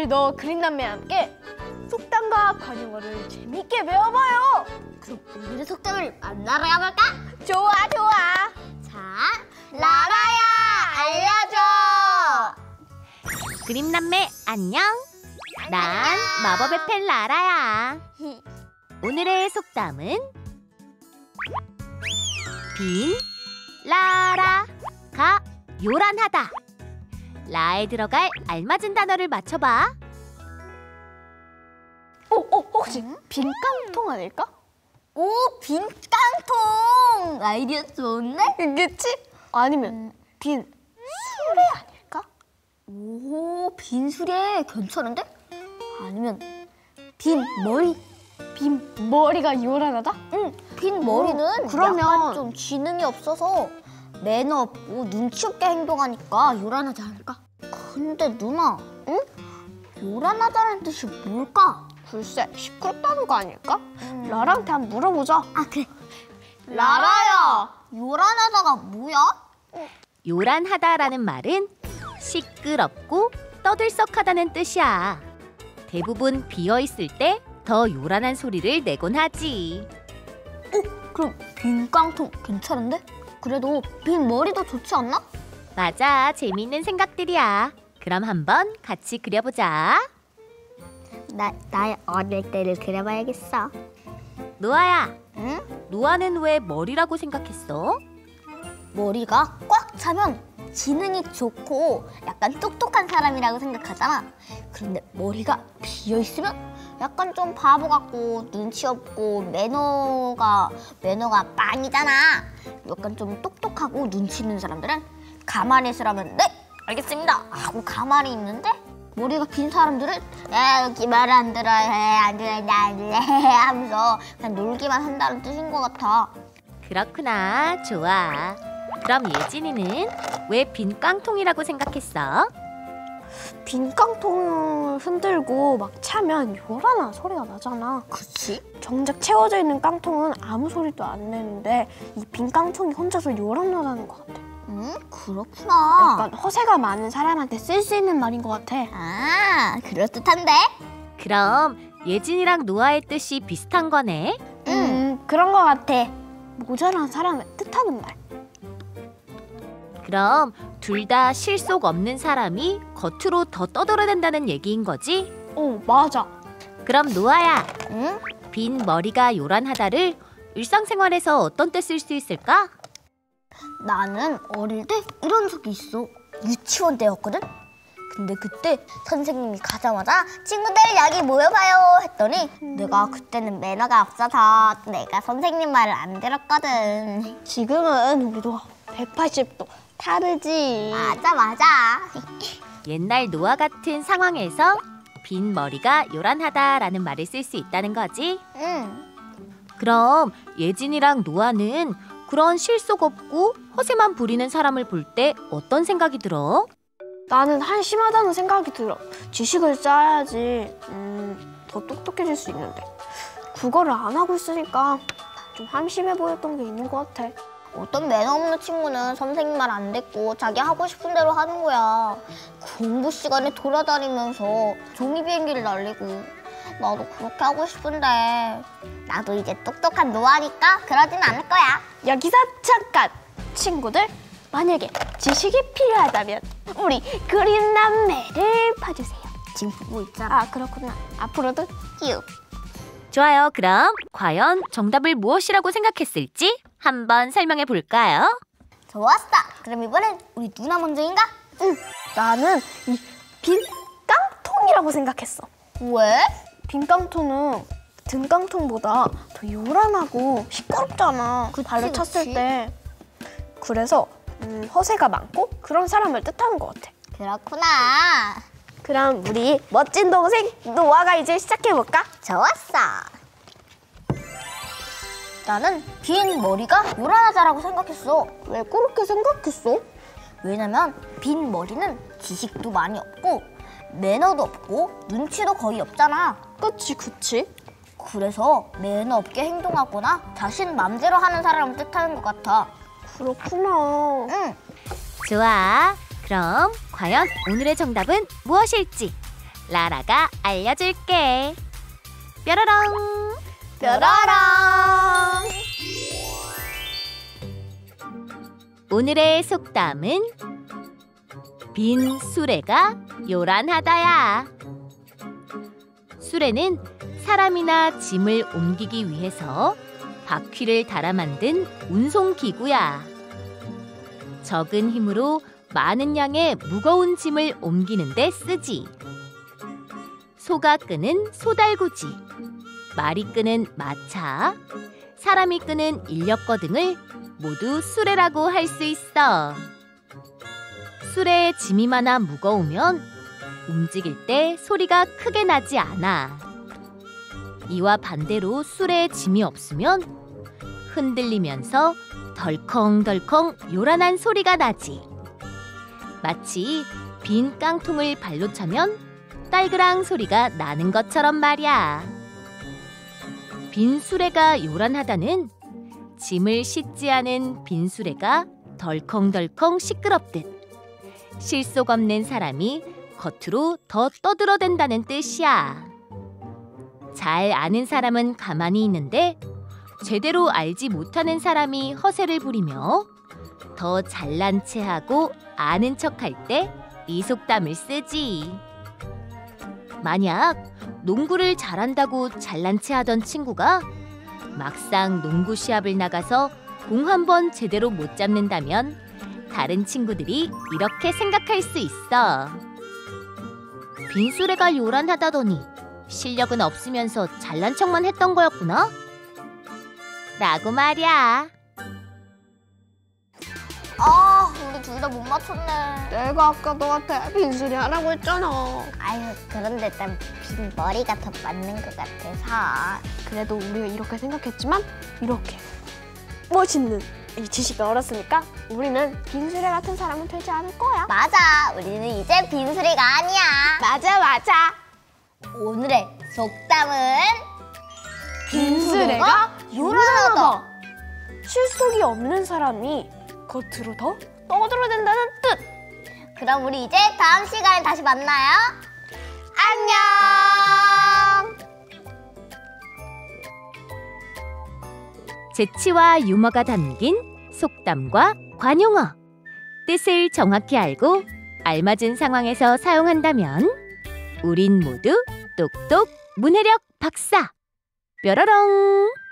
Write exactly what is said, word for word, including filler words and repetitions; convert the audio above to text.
오늘도 그린남매와 함께 속담과 관용어를 재밌게 배워봐요. 그럼 오늘의 속담을 만나러 가볼까? 좋아 좋아. 자, 라라야 알려줘. 그림남매 안녕. 난 마법의 펜 라라야. 오늘의 속담은 빈 라라가 요란하다. 라에 들어갈 알맞은 단어를 맞춰봐. 어, 어, 혹시 음? 빈깡통 아닐까? 오, 빈깡통! 아이디어 좋은데? 그치? 아니면 음. 빈 수레 아닐까? 오, 빈 수레 괜찮은데? 아니면 빈 머리. 빈 머리가 요란하다? 응, 빈 머리는 어, 그러면 약간 좀 지능이 없어서 매너 없고 눈치 없게 행동하니까 요란하지 않을까? 근데 누나, 응? 요란하다는 뜻이 뭘까? 글쎄, 시끄럽다는 거 아닐까? 음. 라라한테 한번 물어보자. 아, 그래. 라라야, 요란하다가 뭐야? 요란하다라는 말은 시끄럽고 떠들썩하다는 뜻이야. 대부분 비어있을 때 더 요란한 소리를 내곤 하지. 어, 그럼 빈깡통 괜찮은데? 그래도 빈 머리도 좋지 않나? 맞아, 재미있는 생각들이야. 그럼 한번 같이 그려보자. 나, 나의 어릴 때를 그려봐야겠어. 노아야, 응? 노아는 왜 머리라고 생각했어? 머리가 꽉 차면 지능이 좋고 약간 똑똑한 사람이라고 생각하잖아. 그런데 머리가 비어있으면 약간 좀 바보 같고 눈치 없고 매너가 매너가 빵이잖아. 약간 좀 똑똑하고 눈치 있는 사람들은 가만히 있으라면 네 알겠습니다 하고 가만히 있는데, 머리가 빈 사람들은 야 여기 말 안 들어 안 들어 안 들어 하면서 그냥 놀기만 한다는 뜻인 것 같아. 그렇구나, 좋아. 그럼 예진이는 왜 빈 깡통이라고 생각했어? 빈 깡통을 흔들고 막 차면 요란한 소리가 나잖아. 그치? 정작 채워져 있는 깡통은 아무 소리도 안 내는데 이 빈 깡통이 혼자서 요란하다는 것 같아. 응? 그렇구나. 약간 허세가 많은 사람한테 쓸 수 있는 말인 것 같아. 아, 그럴듯한데? 그럼 예진이랑 노아의 뜻이 비슷한 거네? 응, 음, 그런 것 같아. 모자란 사람을 뜻하는 말. 그럼 둘 다 실속 없는 사람이 겉으로 더 떠들어댄다는 얘기인 거지? 어, 맞아. 그럼 노아야, 응? 빈 머리가 요란하다를 일상생활에서 어떤 때 쓸 수 있을까? 나는 어릴 때 이런 적이 있어. 유치원 때였거든? 근데 그때 선생님이 가자마자 친구들 여기 모여봐요 했더니 음. 내가 그때는 매너가 없어서 내가 선생님 말을 안 들었거든. 지금은 우리도 백팔십 도 다르지. 맞아 맞아. 옛날 노아 같은 상황에서 빈 머리가 요란하다라는 말을 쓸 수 있다는 거지? 응. 그럼 예진이랑 노아는 그런 실속 없고 허세만 부리는 사람을 볼 때 어떤 생각이 들어? 나는 한심하다는 생각이 들어. 지식을 쌓아야지 음, 더 똑똑해질 수 있는데 그거를 안 하고 있으니까 좀 한심해 보였던 게 있는 것 같아. 어떤 매너 없는 친구는 선생님 말 안 듣고 자기 하고 싶은 대로 하는 거야. 공부 시간에 돌아다니면서 종이 비행기를 날리고. 나도 그렇게 하고 싶은데 나도 이제 똑똑한 노아니까 그러진 않을 거야. 여기서 잠깐! 친구들, 만약에 지식이 필요하다면 우리 그린남매를 봐주세요. 지금 보고 있잖아. 아, 그렇구나. 앞으로도 큐! 좋아요. 그럼 과연 정답을 무엇이라고 생각했을지 한번 설명해 볼까요? 좋았어. 그럼 이번엔 우리 누나 먼저인가? 응. 나는 이 빈 깡통이라고 생각했어. 왜? 빈 깡통은 든 깡통보다 더 요란하고 시끄럽잖아. 그치, 발로 찼을 그치. 때. 그래서 음, 허세가 많고 그런 사람을 뜻하는 것 같아. 그렇구나. 그럼 우리 멋진 동생 노아가 이제 시작해볼까? 좋았어. 나는 빈 머리가 요란하다라고 생각했어. 왜 그렇게 생각했어? 왜냐면 빈 머리는 지식도 많이 없고 매너도 없고 눈치도 거의 없잖아. 그치, 그치. 그래서 매너 없게 행동하거나 자신 맘대로 하는 사람을 뜻하는 것 같아. 그렇구나. 응. 좋아. 그럼 과연 오늘의 정답은 무엇일지 라라가 알려줄게. 뾰로롱. 뾰로롱. 오늘의 속담은 빈 수레가 요란하다야. 수레는 사람이나 짐을 옮기기 위해서 바퀴를 달아 만든 운송기구야. 적은 힘으로 많은 양의 무거운 짐을 옮기는 데 쓰지. 소가 끄는 소달구지, 말이 끄는 마차, 사람이 끄는 인력거 등을 모두 수레라고 할 수 있어. 수레에 짐이 많아 무거우면 움직일 때 소리가 크게 나지 않아. 이와 반대로 수레에 짐이 없으면 흔들리면서 덜컹덜컹 요란한 소리가 나지. 마치 빈 깡통을 발로 차면 딸그랑 소리가 나는 것처럼 말이야. 빈 수레가 요란하다는 짐을 싣지 않은 빈 수레가 덜컹덜컹 시끄럽듯 실속 없는 사람이 겉으로 더 떠들어댄다는 뜻이야. 잘 아는 사람은 가만히 있는데 제대로 알지 못하는 사람이 허세를 부리며 더 잘난 체하고 아는 척할 때 이 속담을 쓰지. 만약 농구를 잘한다고 잘난 체하던 친구가 막상 농구 시합을 나가서 공 한 번 제대로 못 잡는다면 다른 친구들이 이렇게 생각할 수 있어. 빈수레가 요란하다더니 실력은 없으면서 잘난 척만 했던 거였구나? 라고 말이야. 아, 우리 둘 다 못 맞췄네. 내가 아까 너한테 빈수레 하라고 했잖아. 아유, 그런데 난 빈 머리가 더 맞는 것 같아서. 그래도 우리가 이렇게 생각했지만 이렇게 멋있는 이 지식을 얻었으니까 우리는 빈수레 같은 사람은 되지 않을 거야. 맞아, 우리는 이제 빈수레가 아니야. 맞아 맞아. 오늘의 속담은 빈수레가 요란하다. 실속이 없는 사람이 겉으로 더 떠들어댄다는 뜻. 그럼 우리 이제 다음 시간에 다시 만나요. 안녕. 재치와 유머가 담긴 속담과 관용어. 뜻을 정확히 알고 알맞은 상황에서 사용한다면 우린 모두 똑똑 문해력 박사. 뾰로롱.